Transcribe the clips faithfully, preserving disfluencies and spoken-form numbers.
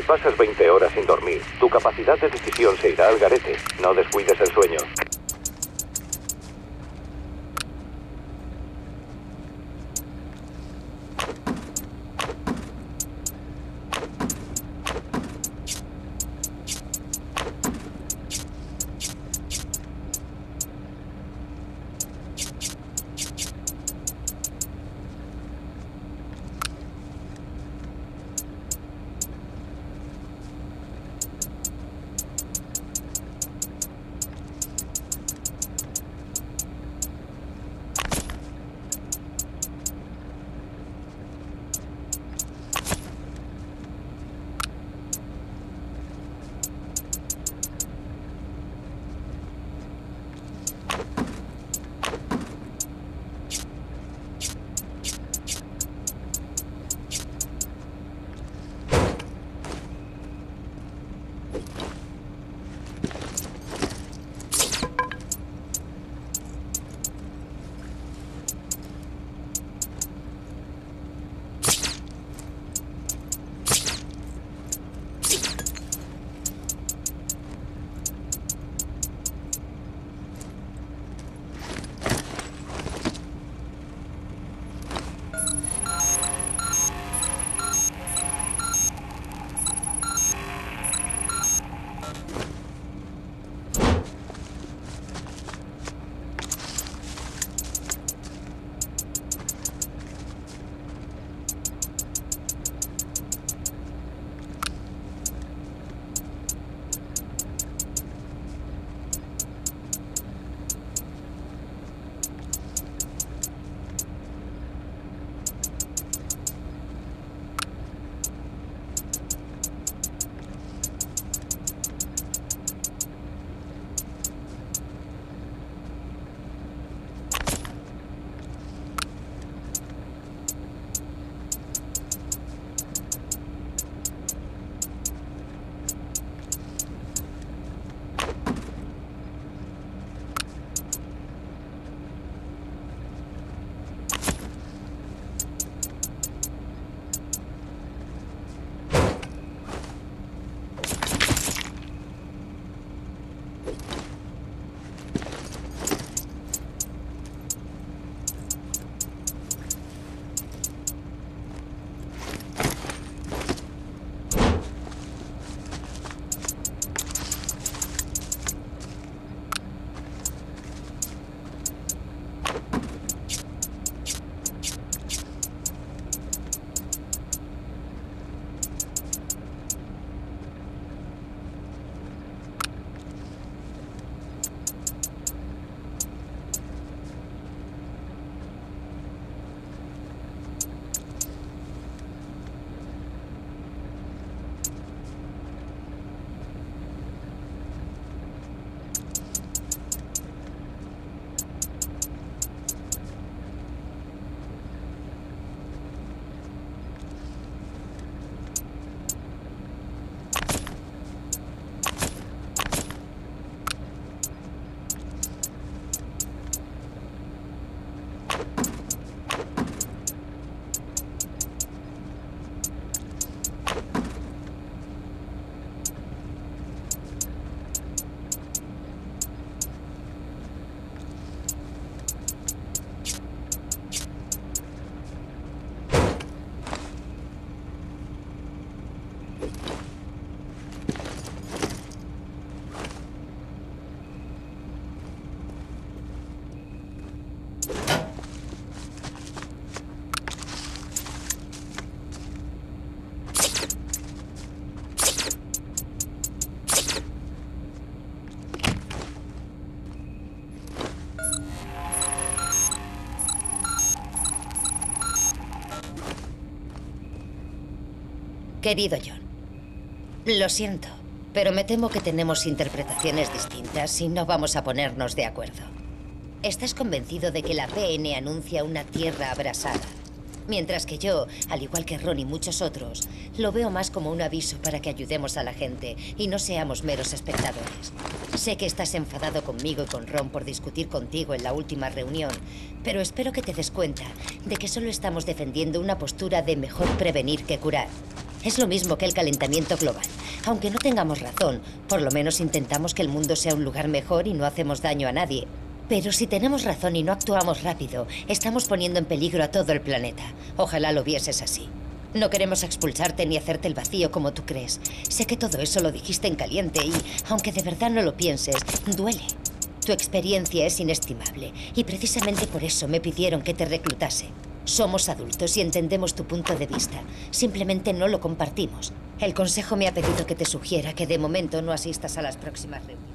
pasas veinte horas sin dormir, tu capacidad de decisión se irá al garete. No descuides el sueño. Querido John, lo siento, pero me temo que tenemos interpretaciones distintas y no vamos a ponernos de acuerdo. Estás convencido de que la P N anuncia una tierra abrasada, mientras que yo, al igual que Ron y muchos otros, lo veo más como un aviso para que ayudemos a la gente y no seamos meros espectadores. Sé que estás enfadado conmigo y con Ron por discutir contigo en la última reunión, pero espero que te des cuenta de que solo estamos defendiendo una postura de mejor prevenir que curar. Es lo mismo que el calentamiento global. Aunque no tengamos razón, por lo menos intentamos que el mundo sea un lugar mejor y no hacemos daño a nadie. Pero si tenemos razón y no actuamos rápido, estamos poniendo en peligro a todo el planeta. Ojalá lo vieses así. No queremos expulsarte ni hacerte el vacío como tú crees. Sé que todo eso lo dijiste en caliente y, aunque de verdad no lo pienses, duele. Tu experiencia es inestimable y precisamente por eso me pidieron que te reclutase. Somos adultos y entendemos tu punto de vista. Simplemente no lo compartimos. El consejo me ha pedido que te sugiera que de momento no asistas a las próximas reuniones.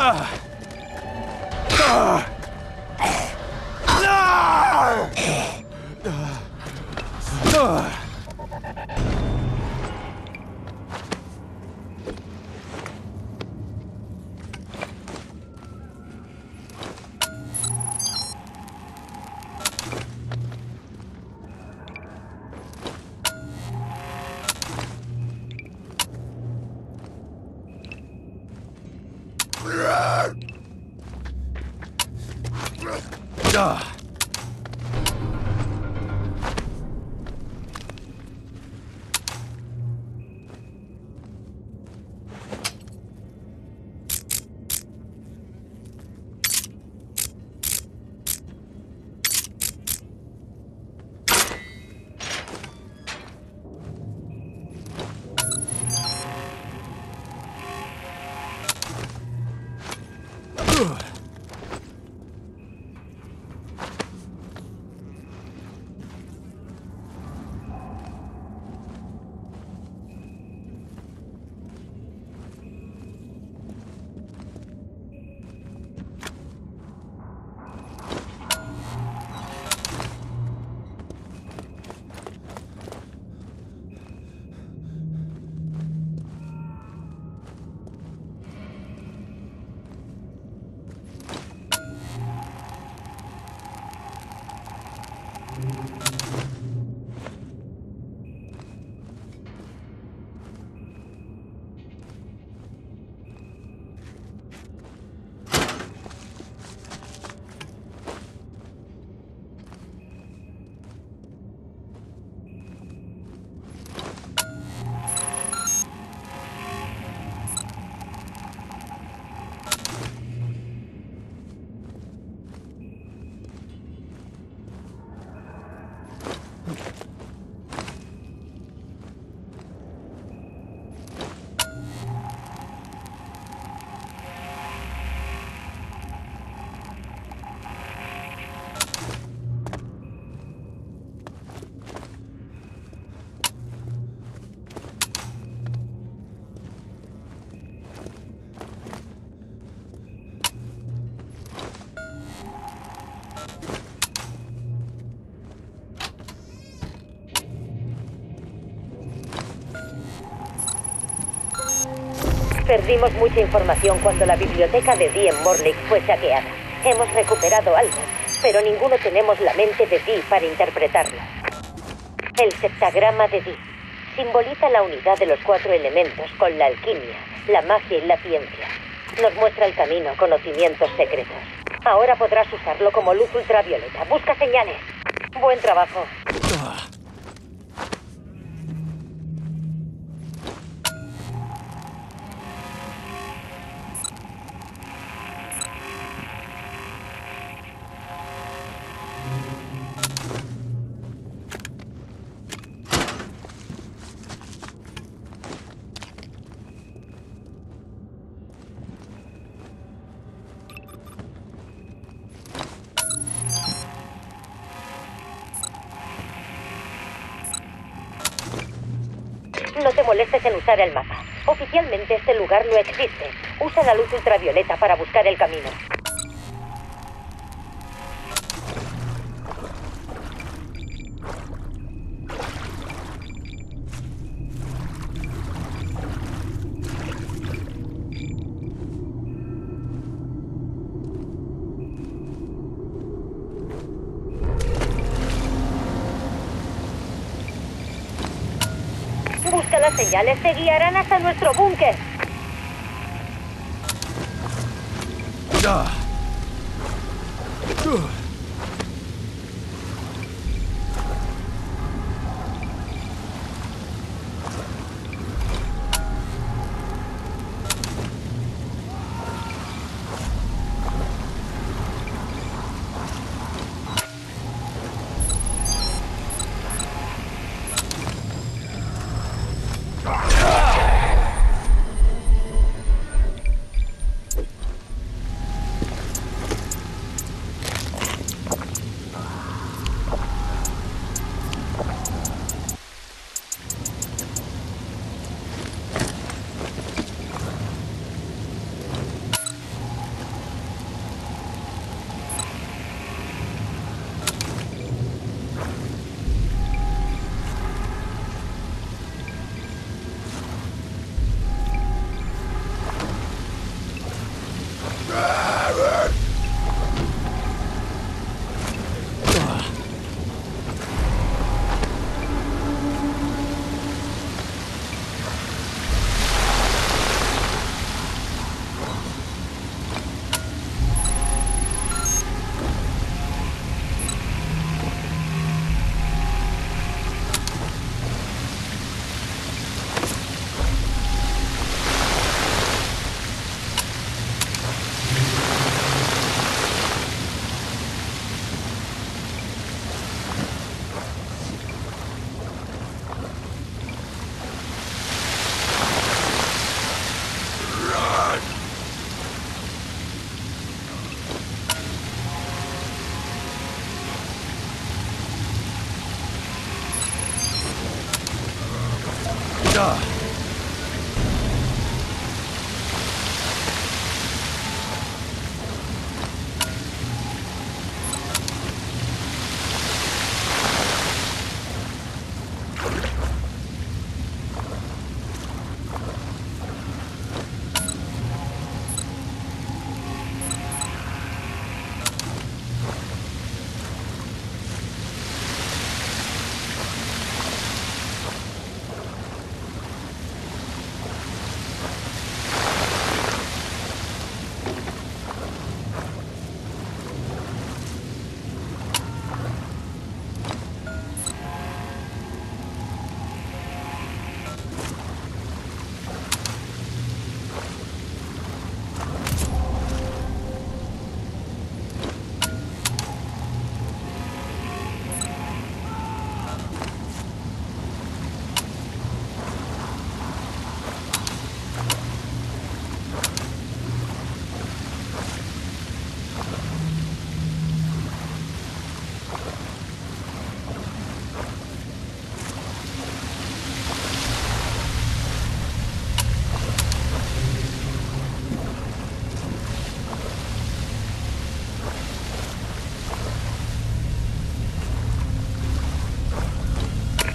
Perdimos mucha información cuando la biblioteca de Dee en Morley fue saqueada. Hemos recuperado algo, pero ninguno tenemos la mente de Dee para interpretarlo. El septagrama de Dee simboliza la unidad de los cuatro elementos con la alquimia, la magia y la ciencia. Nos muestra el camino a conocimientos secretos. Ahora podrás usarlo como luz ultravioleta. Busca señales. Buen trabajo. No te molestes en usar el mapa. Oficialmente este lugar no existe. Usa la luz ultravioleta para buscar el camino. Busca las señales, te guiarán hasta nuestro búnker.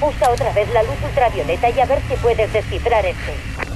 Usa otra vez la luz ultravioleta y a ver si puedes descifrar este.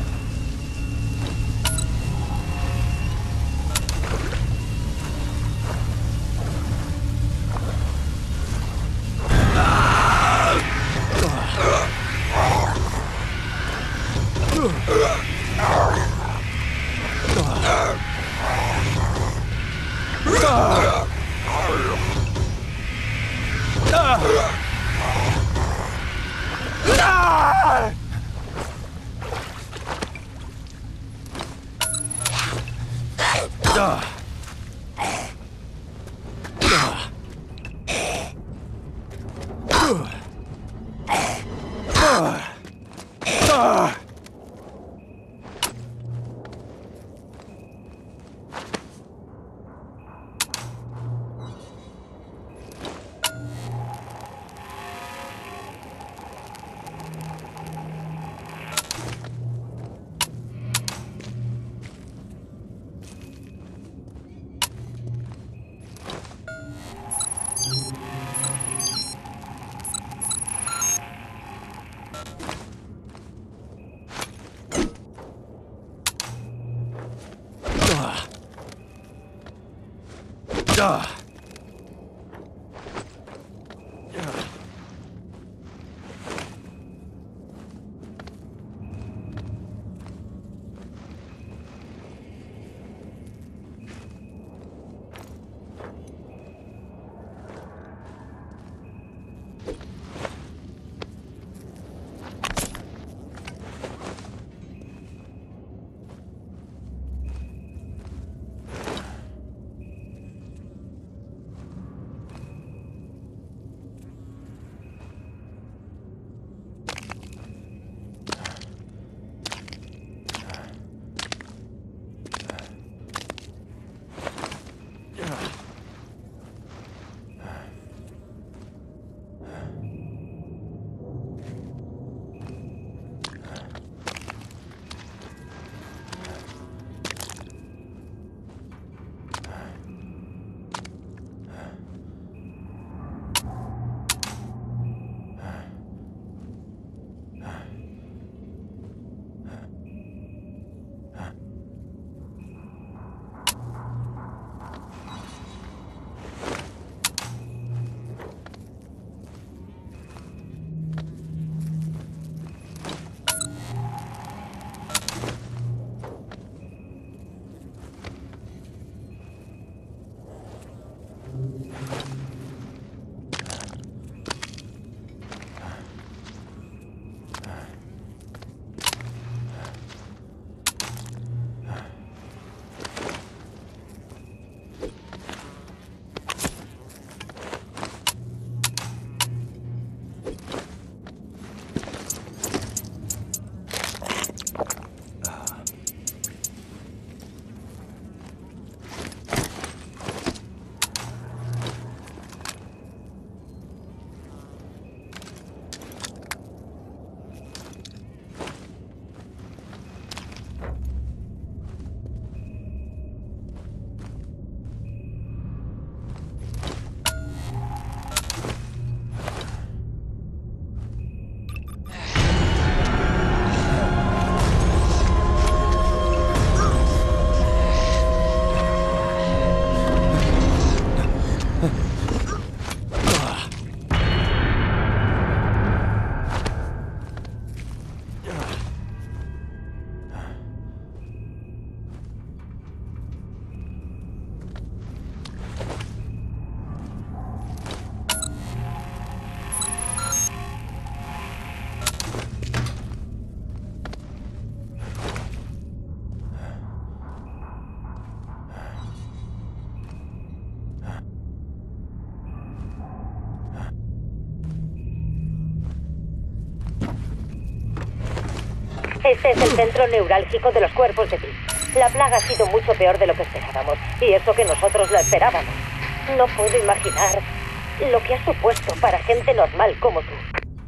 Este es el centro neurálgico de los cuerpos de Ti. La plaga ha sido mucho peor de lo que esperábamos, y eso que nosotros la esperábamos. No puedo imaginar lo que ha supuesto para gente normal como tú.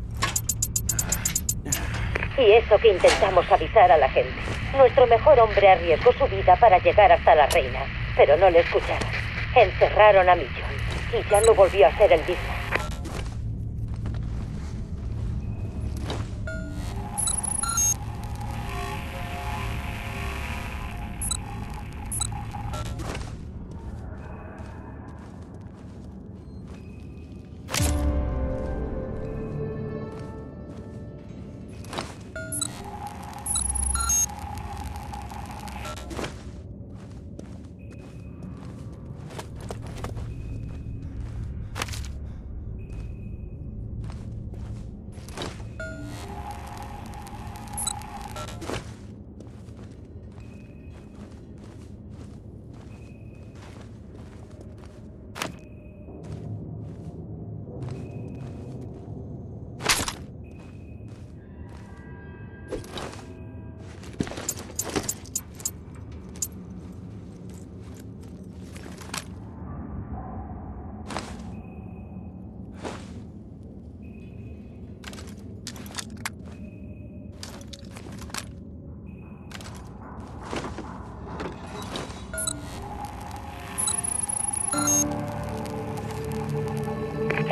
Y eso que intentamos avisar a la gente. Nuestro mejor hombre arriesgó su vida para llegar hasta la reina, pero no le escucharon. Encerraron a Millón, y ya no volvió a ser el mismo.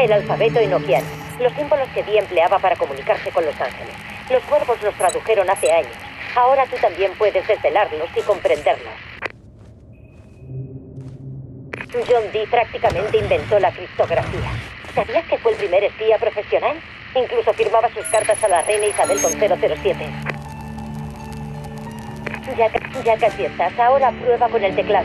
El alfabeto enoquiano, los símbolos que Dee empleaba para comunicarse con los ángeles. Los cuervos los tradujeron hace años. Ahora tú también puedes desvelarlos y comprenderlos. John Dee prácticamente inventó la criptografía. ¿Sabías que fue el primer espía profesional? Incluso firmaba sus cartas a la reina Isabel con cero cero siete. Ya, ya casi estás. Ahora prueba con el teclado.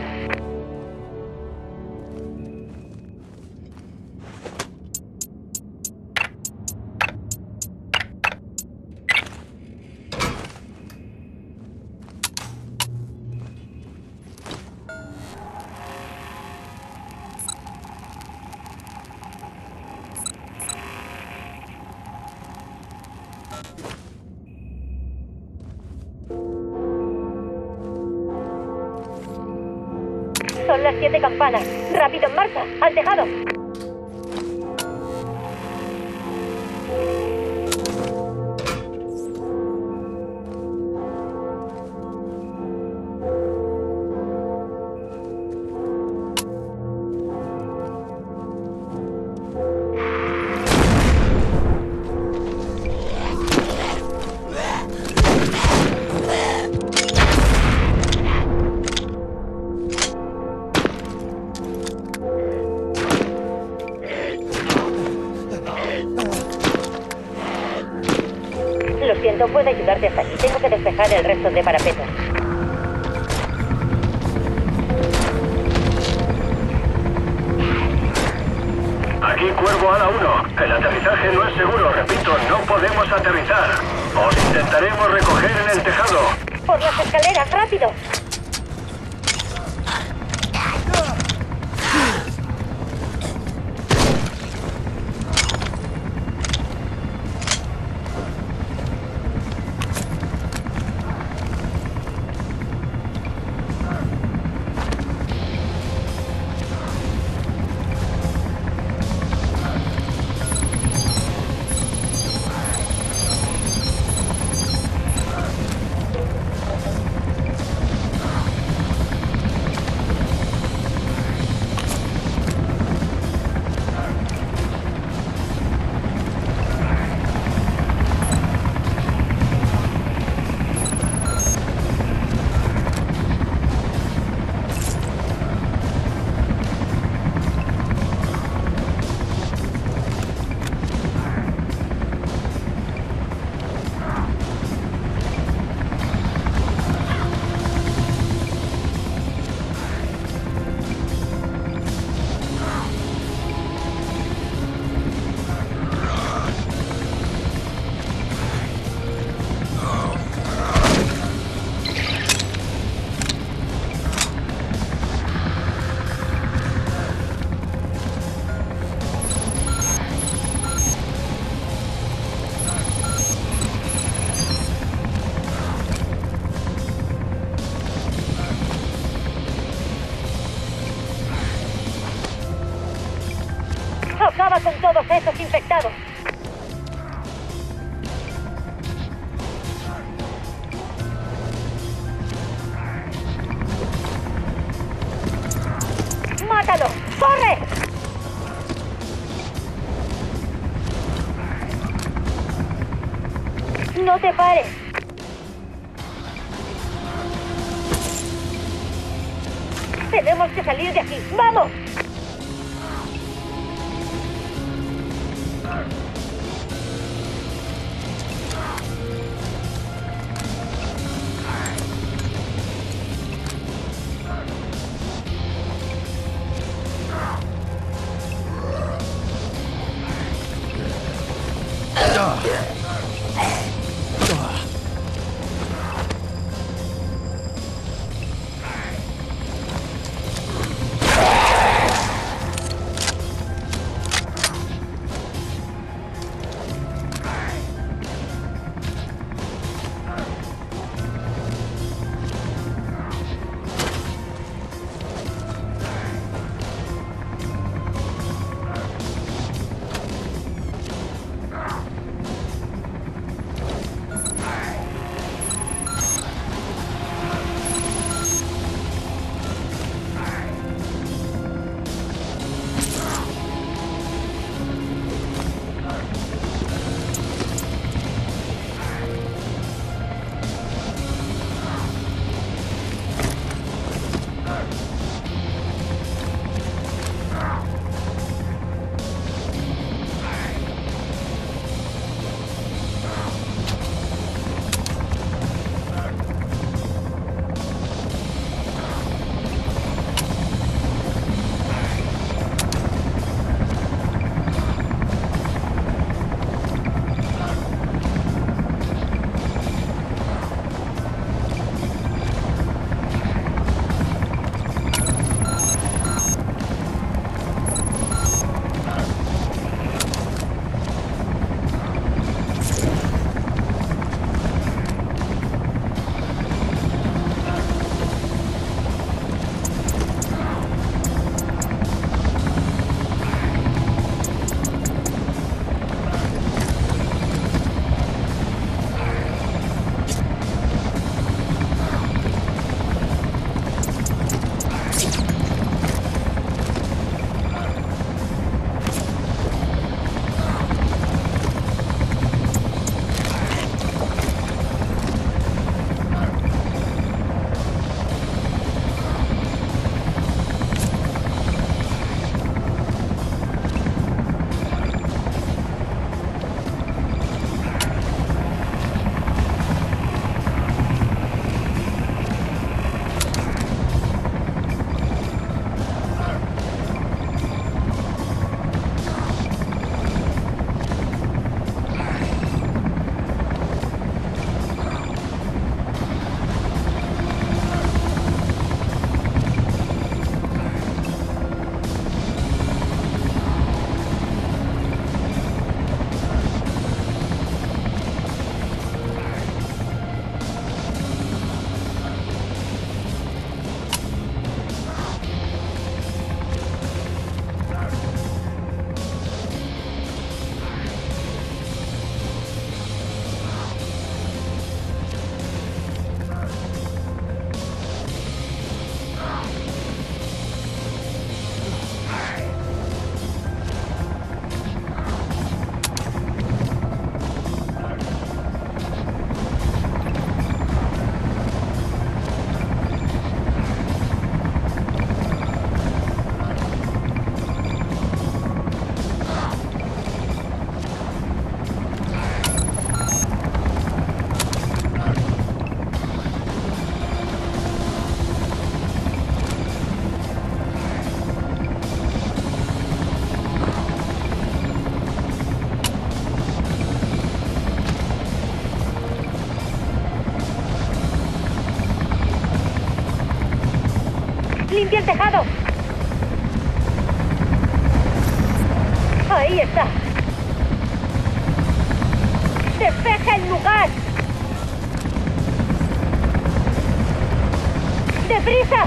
Son las siete campanas. ¡Rápido, en marcha! ¡Al tejado! Lo siento, puedo ayudarte hasta aquí. Tengo que despejar el resto de parapetos. Aquí Cuervo Ala uno. El aterrizaje no es seguro. Repito, no podemos aterrizar. Os intentaremos recoger en el tejado. ¡Por las escaleras, rápido! Acaba con todos esos infectados. ¡Mátalo! ¡Corre! ¡No te pares! Tenemos que salir de aquí. ¡Vamos! ¡Limpia el tejado! Ahí está. ¡Despeja el lugar! ¡Deprisa!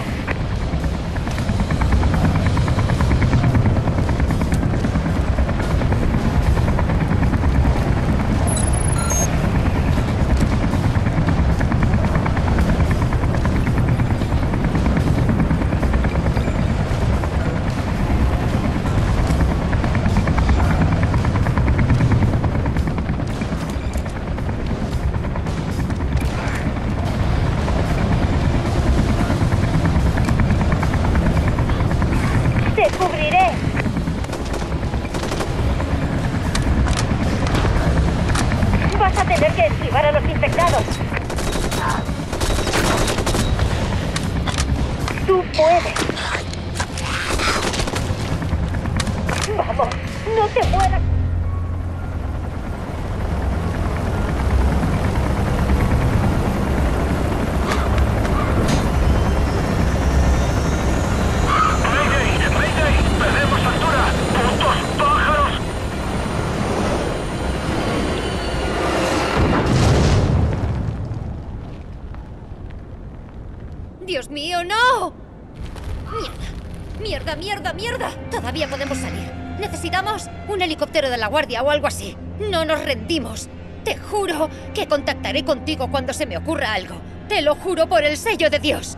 ¡Dios mío, no! ¡Mierda! ¡Mierda, mierda, mierda! Todavía podemos salir. Necesitamos un helicóptero de la guardia o algo así. No nos rendimos. Te juro que contactaré contigo cuando se me ocurra algo. Te lo juro por el sello de Dios.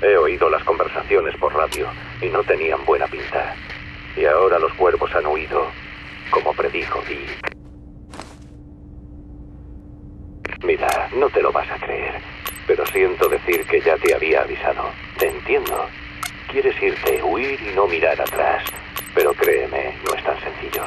He oído las conversaciones por radio y no tenían buena pinta. Y ahora los cuervos han huido, como predijo Dick. Mira, no te lo vas a creer, pero siento decir que ya te había avisado. Te entiendo. Quieres irte, huir y no mirar atrás. Pero créeme, no es tan sencillo.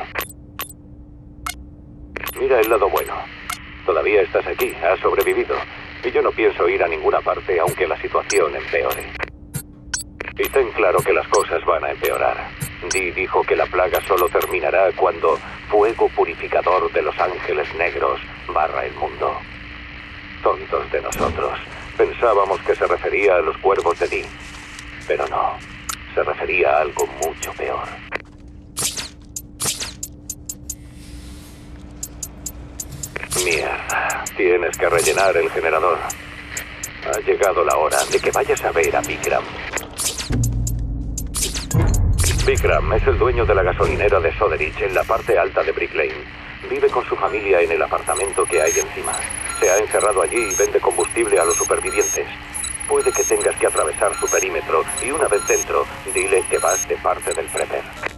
Mira el lado bueno. Todavía estás aquí, has sobrevivido. Y yo no pienso ir a ninguna parte aunque la situación empeore. Y ten claro que las cosas van a empeorar. Dee dijo que la plaga solo terminará cuando fuego purificador de los ángeles negros barra el mundo. Tontos de nosotros. Pensábamos que se refería a los cuervos de Dee. Pero no. Se refería a algo mucho peor. Mierda. Tienes que rellenar el generador. Ha llegado la hora de que vayas a ver a Vikram. Vikram es el dueño de la gasolinera de Soderich en la parte alta de Brick Lane. Vive con su familia en el apartamento que hay encima. Se ha encerrado allí y vende combustible a los supervivientes. Puede que tengas que atravesar su perímetro y una vez dentro, dile que vas de parte del Prepper.